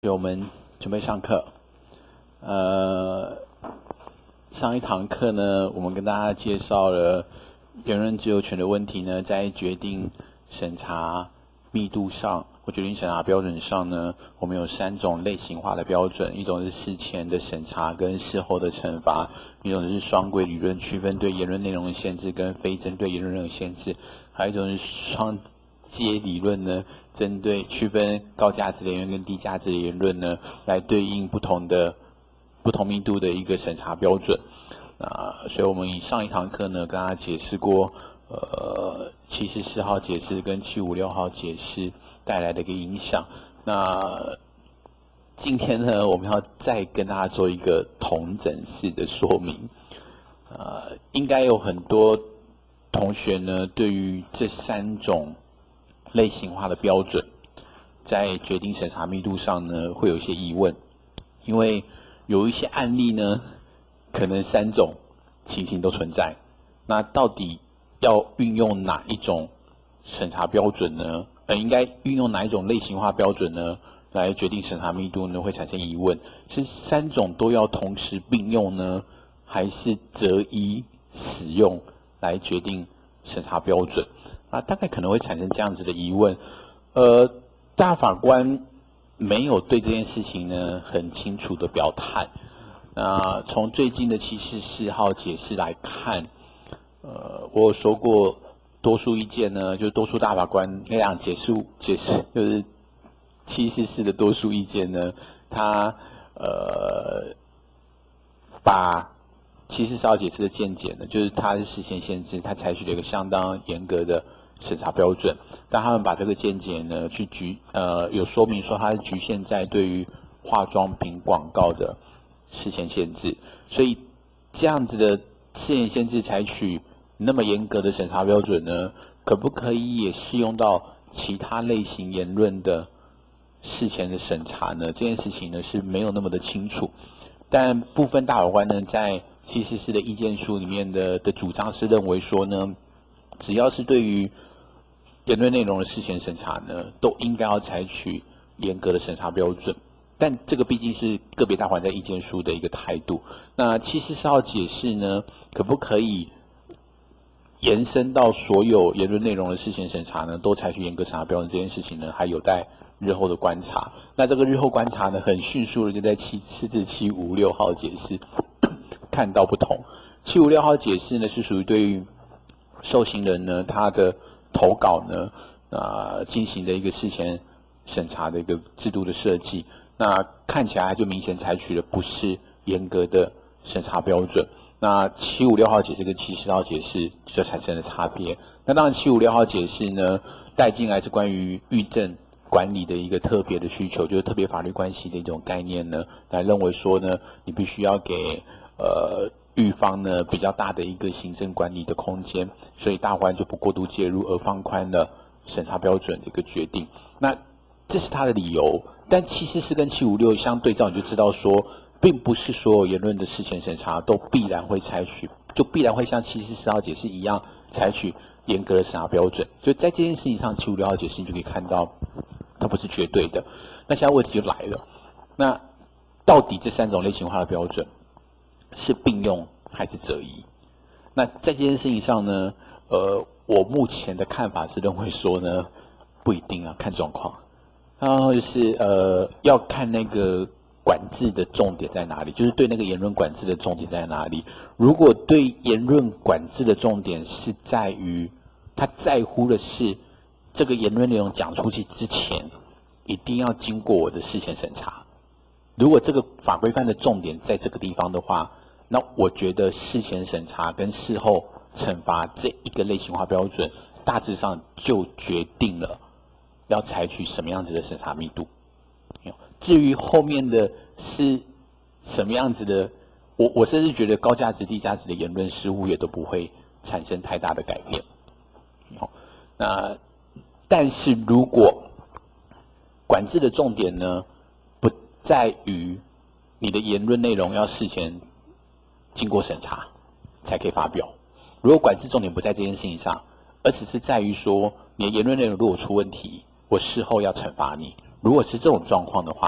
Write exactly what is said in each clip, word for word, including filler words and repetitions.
我们准备上课。呃，上一堂课呢，我们跟大家介绍了言论自由权的问题呢，在决定审查密度上或决定审查标准上呢，我们有三种类型化的标准，一种是事前的审查跟事后的惩罚，一种是双轨理论，区分对言论内容的限制跟非针对言论内容的限制，还有一种是双阶理论呢，针对区分高价值的言论跟低价值的言论呢，来对应不同的不同密度的一个审查标准。啊，所以我们以上一堂课呢，跟大家解释过，呃，七十四号解释跟七五六号解释带来的一个影响。那今天呢，我们要再跟大家做一个统整式的说明。呃，应该有很多同学呢，对于这三种类型化的标准，在决定审查密度上呢，会有一些疑问，因为有一些案例呢，可能三种情形都存在。那到底要运用哪一种审查标准呢？呃，应该运用哪一种类型化标准呢，来决定审查密度呢？会产生疑问：是三种都要同时并用呢，还是择一使用来决定审查标准？啊，大概可能会产生这样子的疑问。呃，大法官没有对这件事情呢很清楚的表态。那从最近的七十四号解释来看，呃，我有说过，多数意见呢，就是多数大法官那样解释解释，就是七十四的多数意见呢，他呃把七十四号解释的见解呢，就是他是事前限制，他采取了一个相当严格的审查标准，但他们把这个见解呢，去局呃有说明说，它是局限在对于化妆品广告的事前限制，所以这样子的事前限制采取那么严格的审查标准呢，可不可以也适用到其他类型言论的事前的审查呢？这件事情呢是没有那么的清楚，但部分大法官呢在七十四的意见书里面的的主张是认为说呢，只要是对于言论内容的事前审查呢，都应该要采取严格的审查标准。但这个毕竟是个别大法官在意见书的一个态度。那七十四号解释呢，可不可以延伸到所有言论内容的事前审查呢，都采取严格审查标准？这件事情呢，还有待日后的观察。那这个日后观察呢，很迅速的就在七四至七五六号解释看到不同。七五六号解释呢，是属于对于受刑人呢他的投稿呢，啊、呃、进行的一个事前审查的一个制度的设计。那看起来就明显采取的不是严格的审查标准。那七五六号解释跟七十号解释就产生了差别。那当然七五六号解释呢，带进来是关于狱政管理的一个特别的需求，就是特别法律关系的一种概念呢，来认为说呢，你必须要给呃狱方呢比较大的一个行政管理的空间，所以大法官就不过度介入，而放宽了审查标准的一个决定。那这是他的理由。但七十四跟七五六相对照，你就知道说，并不是所有言论的事前审查都必然会采取，就必然会像七十四号解释一样采取严格的审查标准。所以在这件事情上，七五六号解释你就可以看到，它不是绝对的。那现在问题就来了，那到底这三种类型化的标准是并用还是择一？那在这件事情上呢，呃，我目前的看法是认为说呢，不一定啊，看状况。然后就是呃，要看那个管制的重点在哪里，就是对那个言论管制的重点在哪里。如果对言论管制的重点是在于他在乎的是这个言论内容讲出去之前，一定要经过我的事前审查。如果这个法规范的重点在这个地方的话，那我觉得事前审查跟事后惩罚这一个类型化标准，大致上就决定了要采取什么样子的审查密度。至于后面的是什么样子的，我我甚至觉得高价值、低价值的言论似乎也都不会产生太大的改变。那但是如果管制的重点呢，不在于你的言论内容要事前经过审查才可以发表，如果管制重点不在这件事情上，而只是在于说你的言论内容如果出问题，我事后要惩罚你。如果是这种状况的话，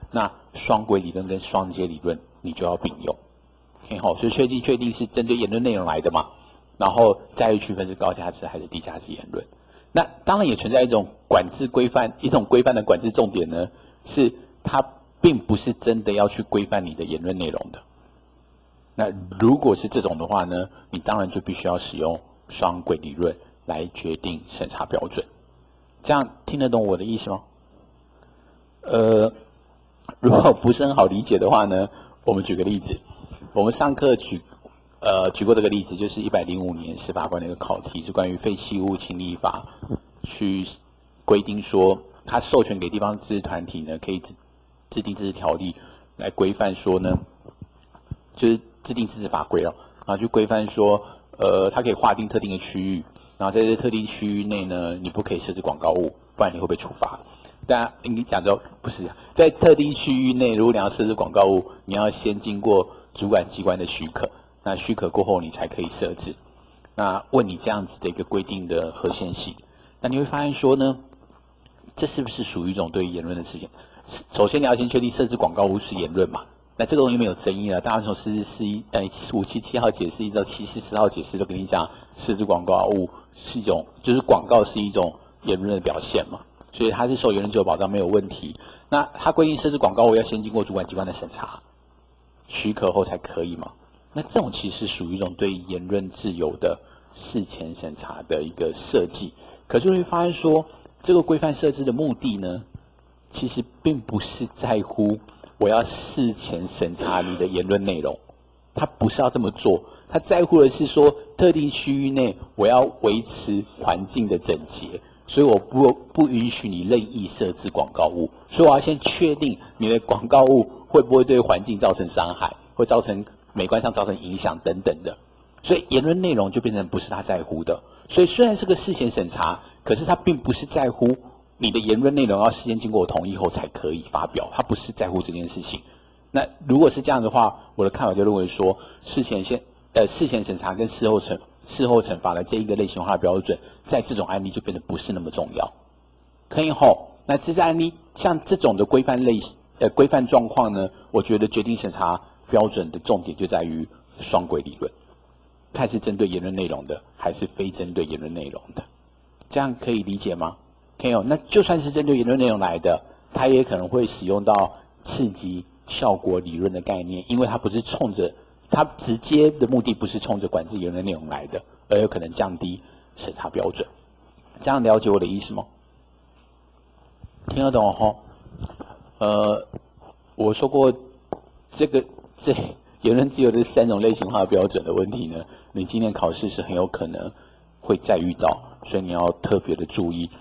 那双轨理论跟双阶理论你就要并用。OK 好，所以确定确定是针对言论内容来的嘛，然后再去区分是高价值还是低价值言论。那当然也存在一种管制规范，一种规范的管制重点呢，是它并不是真的要去规范你的言论内容的。那如果是这种的话呢，你当然就必须要使用双轨理论来决定审查标准。这样听得懂我的意思吗？呃，如果不是很好理解的话呢，我们举个例子，我们上课举呃举过这个例子，就是一百零五年司法官的一个考题，是关于废弃物清理法去规定说，他授权给地方自治团体呢，可以制定自治条例来规范说呢，就是制定自治法规了，然后去规范说，呃，它可以划定特定的区域，然后在这特定区域内呢，你不可以设置广告物，不然你会被处罚。当然，你讲说不是在特定区域内，如果你要设置广告物，你要先经过主管机关的许可，那许可过后你才可以设置。那问你这样子的一个规定的合宪性，那你会发现说呢，这是不是属于一种对于言论的事情？首先你要先确定设置广告物是言论嘛，那这个东西没有争议了。大家从四四一呃五七七号解释一到七四四号解释都跟你讲，设置广告物是一种，就是广告是一种言论的表现嘛。所以它是受言论自由保障没有问题。那它规定设置广告物要先经过主管机关的审查、许可后才可以嘛？那这种其实是属于一种对言论自由的事前审查的一个设计。可是会发现说，这个规范设置的目的呢，其实并不是在乎我要事前审查你的言论内容，它不是要这么做，它在乎的是说特定区域内我要维持环境的整洁。所以我不不允许你任意设置广告物，所以我要先确定你的广告物会不会对环境造成伤害，会造成美观上造成影响等等的。所以言论内容就变成不是他在乎的。所以虽然是个事前审查，可是他并不是在乎你的言论内容要事先经过我同意后才可以发表，他不是在乎这件事情。那如果是这样的话，我的看法就认为说，事前先呃事前审查跟事后惩事后惩罚的这一个类型化标准，在这种案例就变得不是那么重要。可以吼，那这些案例像这种的规范类呃规范状况呢，我觉得决定审查标准的重点就在于双轨理论，看是针对言论内容的，还是非针对言论内容的。这样可以理解吗？可以哦。那就算是针对言论内容来的，它也可能会使用到刺激效果理论的概念，因为它不是冲着它直接的目的不是冲着管制言论内容来的，而有可能降低审查标准。这样了解我的意思吗？听得懂吼？呃，我说过这个这言论自由的三种类型化标准的问题呢，你今年考试是很有可能会再遇到，所以你要特别的注意。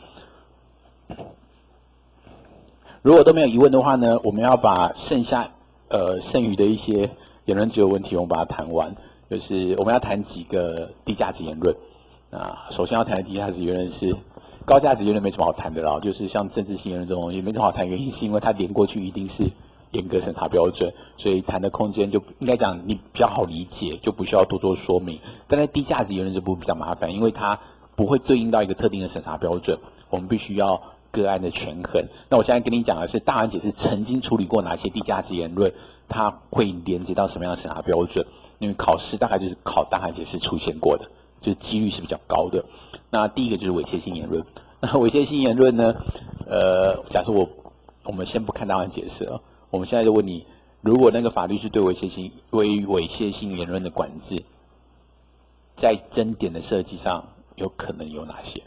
如果都没有疑问的话呢，我们要把剩下呃剩余的一些言论自由问题，我们把它谈完。就是我们要谈几个低价值言论。啊，首先要谈的低价值言论是高价值言论没什么好谈的啦，就是像政治性言论这种东西没什么好谈，原因是因为它连过去一定是严格审查标准，所以谈的空间就应该讲你比较好理解，就不需要多做说明。但在低价值言论这部分比较麻烦，因为它不会对应到一个特定的审查标准，我们必须要个案的权衡。那我现在跟你讲的是大案解释曾经处理过哪些低价值言论，它会连接到什么样的审查标准，因为考试大概就是考大案解释出现过的，就是几率是比较高的。那第一个就是猥亵性言论。那猥亵性言论呢，呃，假设我我们先不看大案解释了，我们现在就问你，如果那个法律是对猥亵性对猥亵性言论的管制，在争点的设计上有可能有哪些？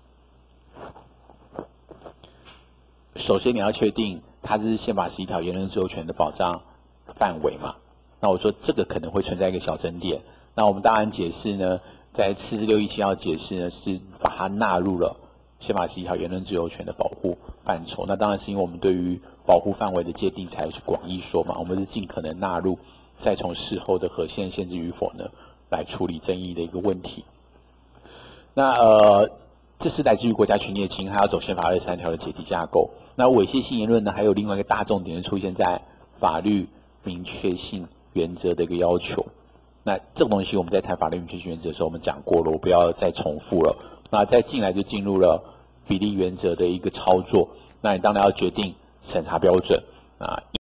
首先你要确定它是宪法十一条言论自由权的保障范围嘛？那我说这个可能会存在一个小争点。那我们大案解释呢，在四十六一七号解释呢，是把它纳入了宪法十一条言论自由权的保护范畴。那当然是因为我们对于保护范围的界定才是广义说嘛，我们是尽可能纳入，再从事后的合宪限制与否呢，来处理争议的一个问题。那呃，这是来自于国家权利的侵害，要走宪法二十三条的解题架构。那猥亵性言论呢，还有另外一个大重点出现在法律明确性原则的一个要求。那这种东西我们在谈法律明确性原则的时候，我们讲过了，我不要再重复了。那再进来就进入了比例原则的一个操作。那你当然要决定审查标准。 啊。